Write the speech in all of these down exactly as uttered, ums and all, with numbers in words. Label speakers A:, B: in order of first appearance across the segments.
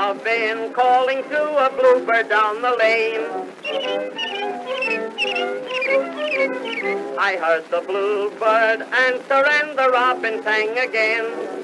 A: robin calling to a bluebird down the lane. I heard the bluebird answer and the robin sang again.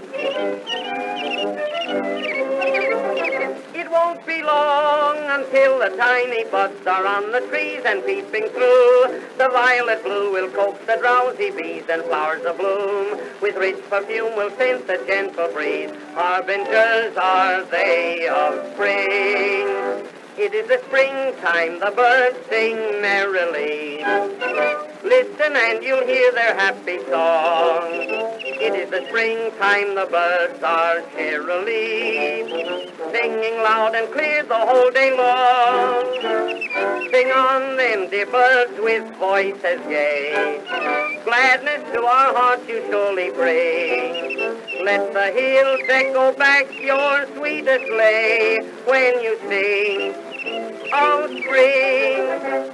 A: It won't be long until the tiny buds are on the trees and peeping through. The violet blue will coax the drowsy bees, and flowers abloom with rich perfume will scent the gentle breeze. Harbingers are they of spring. It is the springtime, the birds sing merrily. Listen and you'll hear their happy song. It is the springtime, the birds are cheerily singing loud and clear the whole day long. Sing on then, dear birds, with voices gay. Gladness to our hearts you surely bring. Let the hills echo back your sweetest lay when you sing of spring.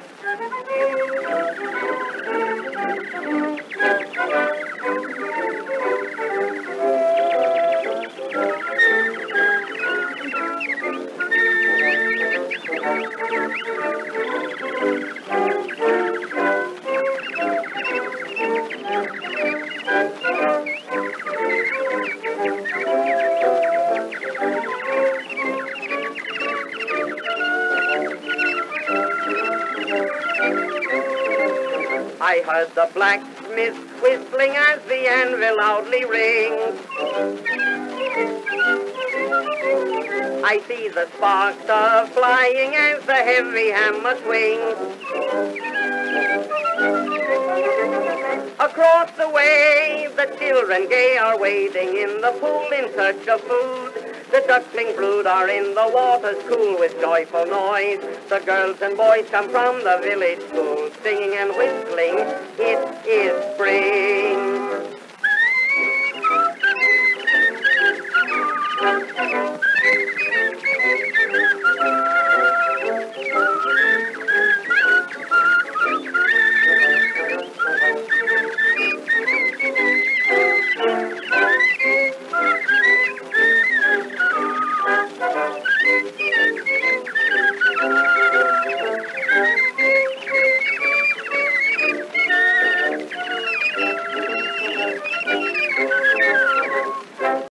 A: I heard the blacksmith whistling as the anvil loudly rings. I see the sparks are flying as the heavy hammer swings. Across the way, the children gay are wading in the pool in search of food. The duckling brood are in the waters cool with joyful noise. The girls and boys come from the village school, singing and whistling, it is spring.